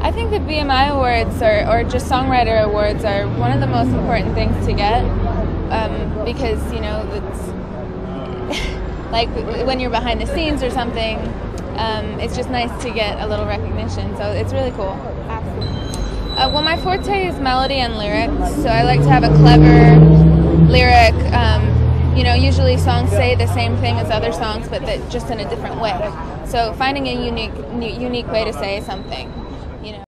I think the BMI awards or just songwriter awards are one of the most important things to get because, you know, it's like when you're behind the scenes or something, it's just nice to get a little recognition, so it's really cool. Well, my forte is melody and lyrics, so I like to have a clever lyric. You know, usually songs say the same thing as other songs, but just in a different way. So finding a unique way to say something.